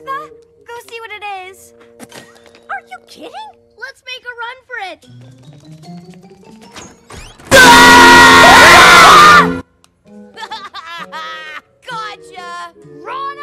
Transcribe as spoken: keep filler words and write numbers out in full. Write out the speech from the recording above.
Martha. Go see what it is. Are you kidding? Let's make a run for it. Gotcha! Ronald!